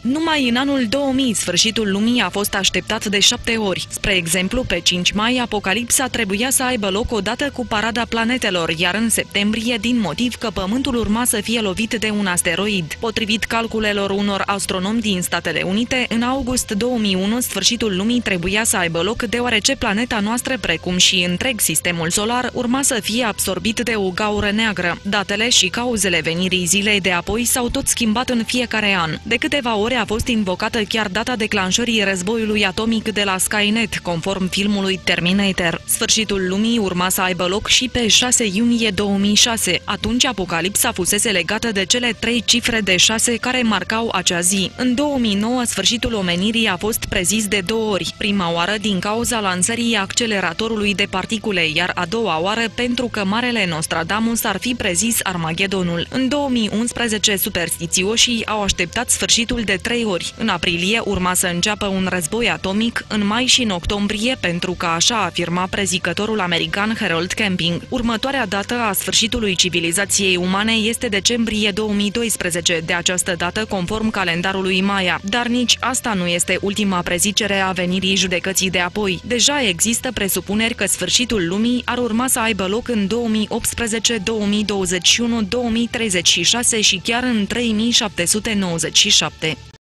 Numai în anul 2000, sfârșitul lumii a fost așteptat de 7 ori. Spre exemplu, pe 5 mai, apocalipsa trebuia să aibă loc odată cu parada planetelor, iar în septembrie, din motiv că Pământul urma să fie lovit de un asteroid. Potrivit calculelor unor astronomi din Statele Unite, în august 2001, sfârșitul lumii trebuia să aibă loc deoarece planeta noastră, precum și întreg sistemul solar, urma să fie absorbit de o gaură neagră. Datele și cauzele venirii zilei de apoi s-au tot schimbat în fiecare an. De câteva ore a fost invocată chiar data declanșării războiului atomic de la Skynet, conform filmului Terminator. Sfârșitul lumii urma să aibă loc și pe 6 iunie 2006. Atunci apocalipsa fusese legată de cele 3 cifre de 6 care marcau acea zi. În 2009, sfârșitul omenirii a fost prezis de 2 ori. Prima oară din cauza lansării acceleratorului de particule, iar a doua oară pentru că Marele Nostradamus ar fi prezis Armagedonul. În 2011, superstițioșii au așteptat sfârșitul de 3 ori. În aprilie urma să înceapă un război atomic, în mai și în octombrie, pentru că așa afirma prezicătorul american Harold Camping. Următoarea dată a sfârșitului civilizației umane este decembrie 2012, de această dată conform calendarului Maya. Dar nici asta nu este ultima prezicere a venirii judecății de apoi. Deja există presupuneri că sfârșitul lumii ar urma să aibă loc în 2018, 2021, 2036 și chiar în 3797.